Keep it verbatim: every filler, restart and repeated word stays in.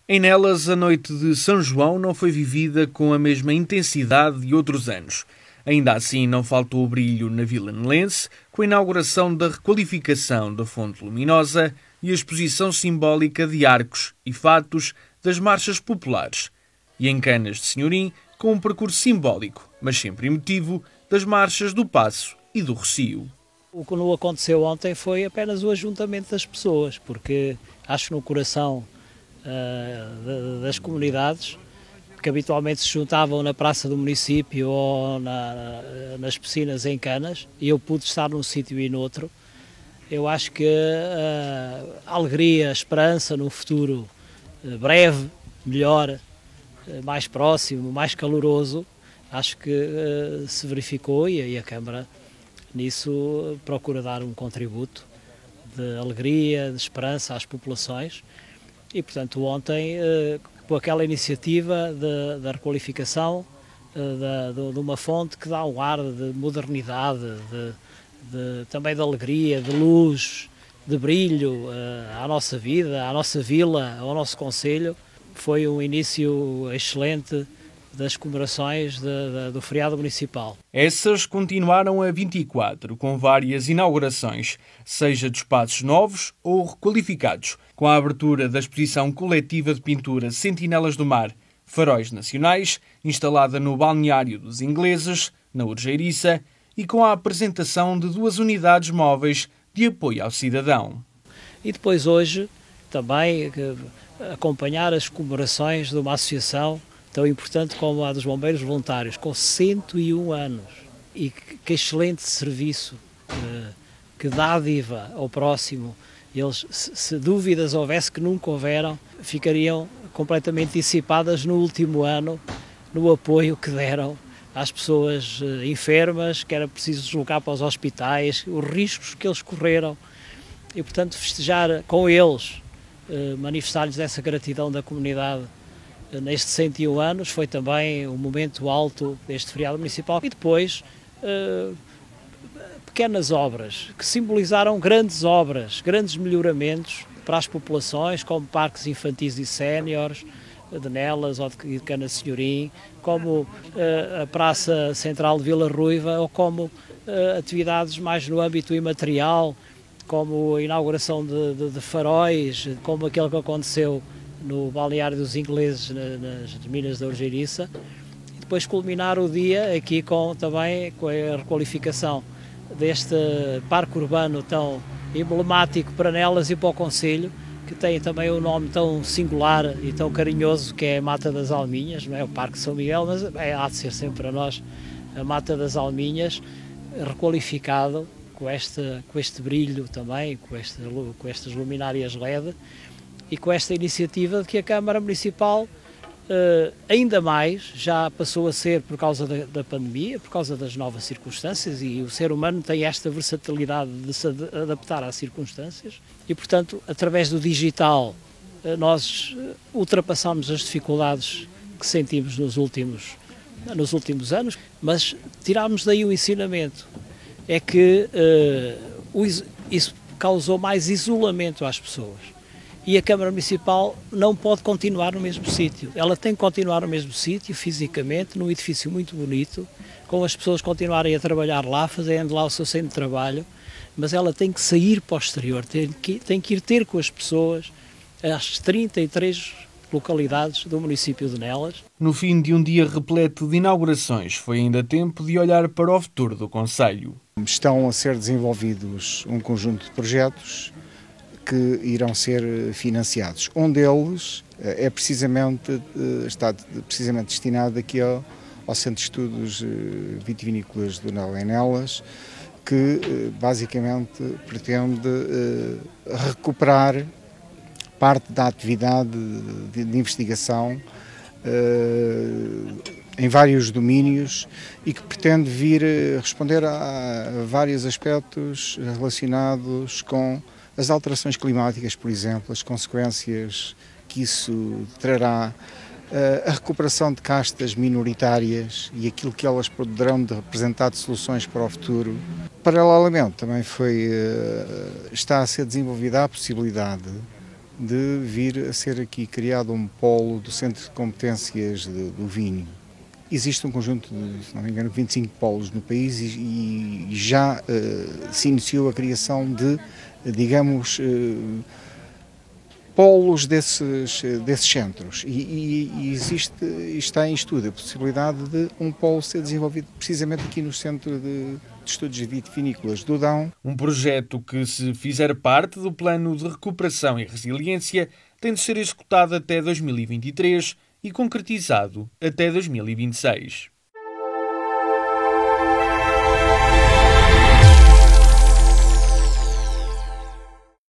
Em Nelas, a noite de São João não foi vivida com a mesma intensidade de outros anos. Ainda assim, não faltou o brilho na Vila Nelense, com a inauguração da requalificação da Fonte Luminosa e a exposição simbólica de arcos e fatos das marchas populares. E em Canas de Senhorim, com um percurso simbólico, mas sempre emotivo, das marchas do Paço e do Rocio. O que não aconteceu ontem foi apenas o ajuntamento das pessoas, porque acho que no coração uh, das comunidades, que habitualmente se juntavam na praça do município ou na, nas piscinas em Canas, e eu pude estar num sítio e noutro. Eu acho que uh, a alegria, a esperança num futuro uh, breve, melhor, uh, mais próximo, mais caloroso, acho que uh, se verificou e, e a Câmara nisso procura dar um contributo de alegria, de esperança às populações e, portanto, ontem, uh, com aquela iniciativa de, da requalificação uh, da, de, de uma fonte que dá um ar de modernidade, de, de, também de alegria, de luz, de brilho uh, à nossa vida, à nossa vila, ao nosso concelho. Foi um início excelente das comemorações de, de, do feriado municipal. Essas continuaram a vinte e quatro, com várias inaugurações, seja de espaços novos ou requalificados, com a abertura da exposição coletiva de pintura Sentinelas do Mar, Faróis Nacionais, instalada no Balneário dos Ingleses, na Urgeiriça, e com a apresentação de duas unidades móveis de apoio ao cidadão. E depois hoje também acompanhar as comemorações de uma associação tão importante como a dos Bombeiros Voluntários, com cento e um anos. E que excelente serviço, que dádiva ao próximo. Eles, se dúvidas houvesse que nunca houveram, ficariam completamente dissipadas no último ano, no apoio que deram às pessoas enfermas, que era preciso deslocar para os hospitais, os riscos que eles correram. E, portanto, festejar com eles, manifestar-lhes essa gratidão da comunidade nestes cento e um anos, foi também um momento alto deste feriado municipal. E depois, uh, pequenas obras, que simbolizaram grandes obras, grandes melhoramentos para as populações, como parques infantis e séniores, de Nelas ou de Canas de Senhorim, como uh, a Praça Central de Vila Ruiva, ou como uh, atividades mais no âmbito imaterial, como a inauguração de, de, de faróis, como aquele que aconteceu no Balneário dos Ingleses, nas Minas da Urgeiriça, e depois culminar o dia aqui com, também com a requalificação deste parque urbano tão emblemático para Nelas e para o concelho, que tem também um nome tão singular e tão carinhoso, que é a Mata das Alminhas, não é o Parque São Miguel, mas é, há de ser sempre para nós a Mata das Alminhas, requalificado com este, com este brilho também, com, este, com estas luminárias L E D, e com esta iniciativa de que a Câmara Municipal, eh, ainda mais, já passou a ser por causa da, da pandemia, por causa das novas circunstâncias, e o ser humano tem esta versatilidade de se adaptar às circunstâncias, e, portanto, através do digital, eh, nós ultrapassamos as dificuldades que sentimos nos últimos, nos últimos anos, mas tirámos daí o ensinamento, é que eh, o, isso causou mais isolamento às pessoas. E a Câmara Municipal não pode continuar no mesmo sítio. Ela tem que continuar no mesmo sítio, fisicamente, num edifício muito bonito, com as pessoas continuarem a trabalhar lá, fazendo lá o seu centro de trabalho, mas ela tem que sair para o exterior, tem que, tem que ir ter com as pessoas às trinta e três localidades do município de Nelas. No fim de um dia repleto de inaugurações, foi ainda tempo de olhar para o futuro do concelho. Estão a ser desenvolvidos um conjunto de projetos que irão ser financiados. Um deles é precisamente, está precisamente destinado aqui ao, ao Centro de Estudos Vitivinícolas do Nel em Nelas, que basicamente pretende recuperar parte da atividade de, de investigação em vários domínios e que pretende vir responder a, a vários aspectos relacionados com as alterações climáticas, por exemplo, as consequências que isso trará, a recuperação de castas minoritárias e aquilo que elas poderão representar de soluções para o futuro. Paralelamente, também foi, está a ser desenvolvida a possibilidade de vir a ser aqui criado um polo do Centro de Competências de, do vinho. Existe um conjunto de, se não me engano, vinte e cinco polos no país e, e já uh, se iniciou a criação de, digamos, uh, polos desses, desses centros. E, e, e existe, está em estudo a possibilidade de um polo ser desenvolvido precisamente aqui no Centro de, de Estudos Vitivinícolas do Dão. Um projeto que, se fizer parte do Plano de Recuperação e Resiliência, tem de ser executado até dois mil e vinte e três e concretizado até dois mil e vinte e seis.